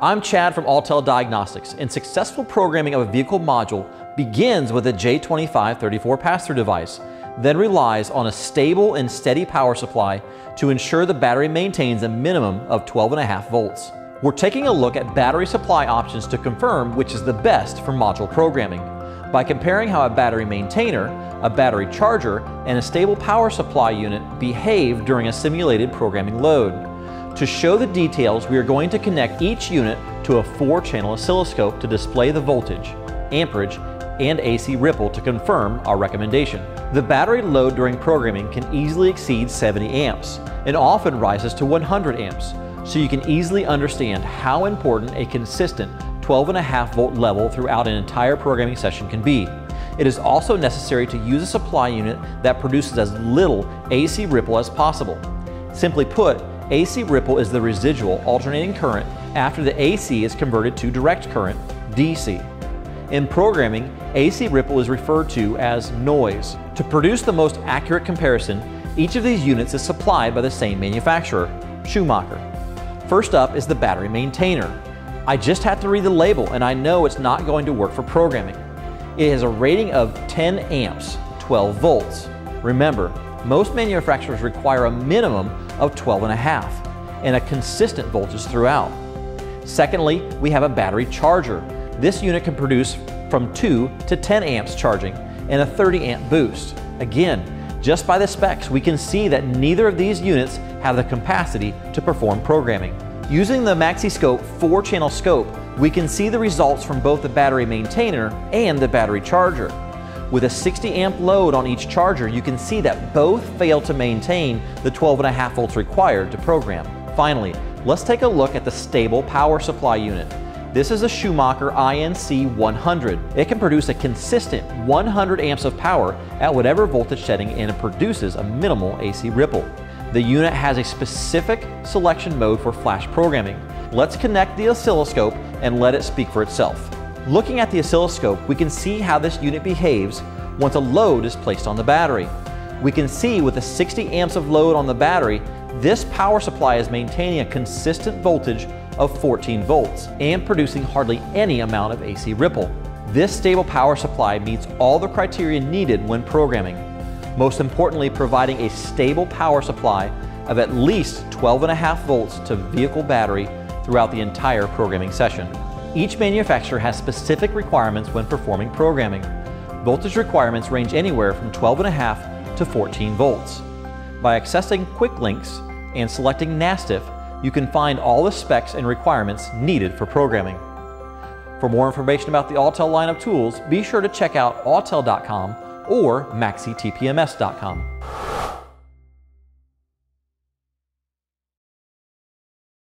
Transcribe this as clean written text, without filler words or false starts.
I'm Chad from Autel Diagnostics, and successful programming of a vehicle module begins with a J2534 pass-through device, then relies on a stable and steady power supply to ensure the battery maintains a minimum of 12.5 volts. We're taking a look at battery supply options to confirm which is the best for module programming, by comparing how a battery maintainer, a battery charger, and a stable power supply unit behave during a simulated programming load. To show the details, we are going to connect each unit to a 4-channel oscilloscope to display the voltage, amperage, and AC ripple to confirm our recommendation. The battery load during programming can easily exceed 70 amps and often rises to 100 amps, so you can easily understand how important a consistent 12.5 volt level throughout an entire programming session can be. It is also necessary to use a supply unit that produces as little AC ripple as possible. Simply put, AC ripple is the residual alternating current after the AC is converted to direct current, DC. In programming, AC ripple is referred to as noise. To produce the most accurate comparison, each of these units is supplied by the same manufacturer, Schumacher. First up is the battery maintainer. I just had to read the label and I know it's not going to work for programming. It has a rating of 10 amps, 12 volts. Remember, most manufacturers require a minimum of 12.5 and a consistent voltage throughout. Secondly, we have a battery charger. This unit can produce from 2 to 10 amps charging and a 30 amp boost. Again, just by the specs, we can see that neither of these units have the capacity to perform programming. Using the MaxiScope 4-channel scope, we can see the results from both the battery maintainer and the battery charger. With a 60 amp load on each charger, you can see that both fail to maintain the 12.5 volts required to program. Finally, let's take a look at the stable power supply unit. This is a Schumacher INC 100. It can produce a consistent 100 amps of power at whatever voltage setting and it produces a minimal AC ripple. The unit has a specific selection mode for flash programming. Let's connect the oscilloscope and let it speak for itself. Looking at the oscilloscope, we can see how this unit behaves once a load is placed on the battery. We can see with the 60 amps of load on the battery, this power supply is maintaining a consistent voltage of 14 volts and producing hardly any amount of AC ripple. This stable power supply meets all the criteria needed when programming, most importantly providing a stable power supply of at least 12.5 volts to vehicle battery throughout the entire programming session. Each manufacturer has specific requirements when performing programming. Voltage requirements range anywhere from 12.5 to 14 volts. By accessing Quick Links and selecting NASTIF, you can find all the specs and requirements needed for programming. For more information about the Autel line of tools, be sure to check out autel.com or maxitpms.com.